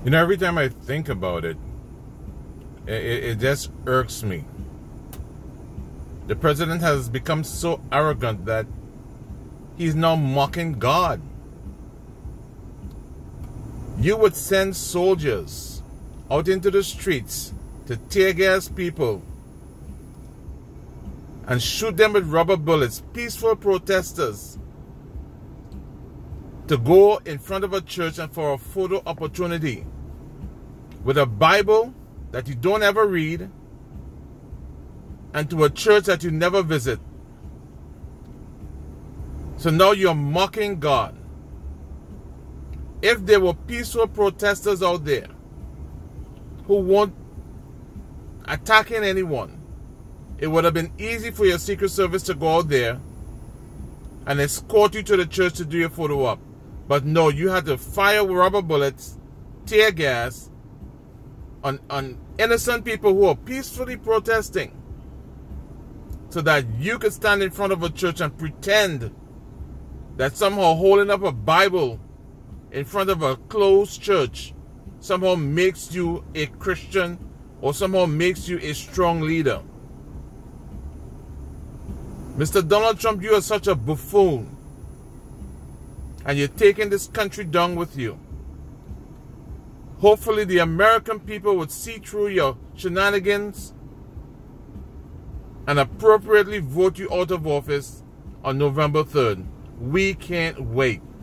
You know, every time I think about it, it just irks me. The president has become so arrogant that he's now mocking God. You would send soldiers out into the streets to tear gas people and shoot them with rubber bullets, peaceful protesters, to go in front of a church and for a photo opportunity with a Bible that you don't ever read and to a church that you never visit. So now you're mocking God. If there were peaceful protesters out there who weren't attacking anyone, it would have been easy for your Secret Service to go out there and escort you to the church to do your photo op. But no, you had to fire rubber bullets, tear gas on innocent people who are peacefully protesting so that you could stand in front of a church and pretend that somehow holding up a Bible in front of a closed church somehow makes you a Christian or somehow makes you a strong leader. Mr. Donald Trump, you are such a buffoon. And you're taking this country down with you. Hopefully the American people would see through your shenanigans and appropriately vote you out of office on November 3rd. We can't wait.